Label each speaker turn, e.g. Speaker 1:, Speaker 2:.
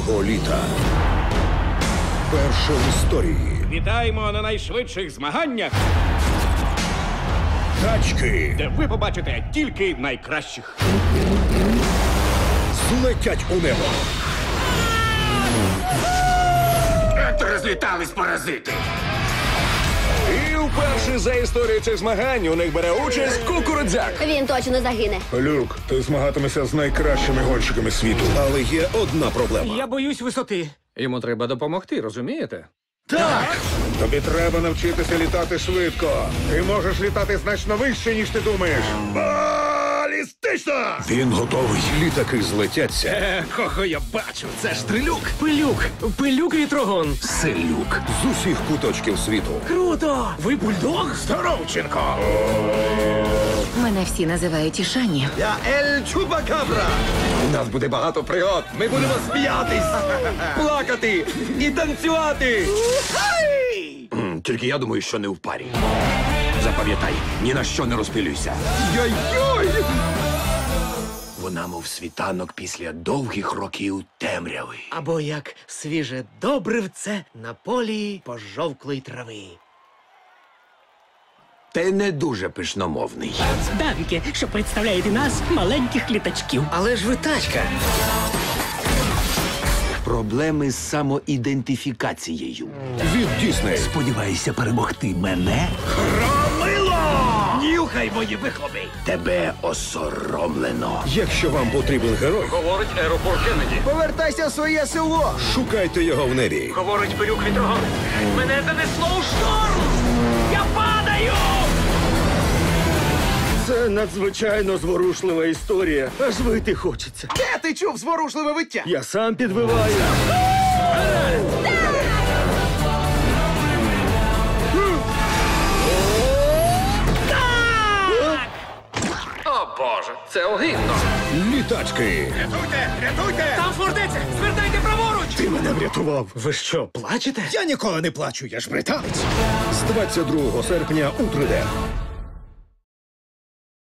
Speaker 1: цього літа. Перше в історії.
Speaker 2: Вітаємо на найшвидших змаганнях,
Speaker 1: Тачки
Speaker 2: де ви побачите тільки найкращих.
Speaker 1: злетять у небо.
Speaker 2: Розлітались паразити.
Speaker 3: І вперше за історію цих змагань у них бере участь Кукурудзяк.
Speaker 4: Він точно загине.
Speaker 1: Люк, ти змагатимешся з найкращими гонщиками світу. Але є одна проблема.
Speaker 5: Я боюсь висоти.
Speaker 3: Йому треба допомогти, розумієте?
Speaker 1: Тобі треба навчитися літати швидко. Ти можеш літати значно вище, ніж ти думаєш. Балістично! Він готовий. Літаки злетяться.
Speaker 5: Кого я бачу? Це ж Трилюк. Пилюк вітрогон.
Speaker 1: Селюк з усіх куточків світу.
Speaker 5: Круто! Ви бульдог?
Speaker 1: Здоровченко!
Speaker 6: Мене всі називають Ішані.
Speaker 5: Я Ель Чупакабра. У нас буде багато пригод. Ми будемо сміятись, плакати і танцювати.
Speaker 7: Тільки я думаю, що не в парі. Запам'ятай, ні на що не розпилюйся.
Speaker 5: Йой-йой!
Speaker 7: Вона, мов світанок після довгих років темряви.
Speaker 5: Або як свіже добривце на полі пожовклої трави.
Speaker 7: Ти не дуже пишномовний.
Speaker 8: Давіки, що представляєте нас, маленьких літачків.
Speaker 5: Але ж ви тачка.
Speaker 7: Проблеми з самоідентифікацією.
Speaker 1: Від Дісней.
Speaker 7: Сподіваєшся перемогти мене? Нюхай мої вихлопи! Тебе осоромлено.
Speaker 1: Якщо вам потрібен герой,
Speaker 3: Говорить аеропорт Кеннеді.
Speaker 5: Повертайся в своє село.
Speaker 1: шукайте його в небі.
Speaker 8: Говорить пилюк вітрогон. Мене занесло у шторм! Я падаю!
Speaker 5: Це надзвичайно зворушлива історія. Аж вийти хочеться.
Speaker 2: Де ти чув зворушливе виття?
Speaker 5: Я сам підвиваю.
Speaker 3: О, Боже, це огидно.
Speaker 1: Літачки.
Speaker 2: Рятуйте!
Speaker 8: Там фортеця! Звертайте праворуч!
Speaker 5: Ти мене врятував. Ви що, плачете?
Speaker 2: Я ніколи не плачу, я ж британець.
Speaker 1: З 22 серпня у 3D.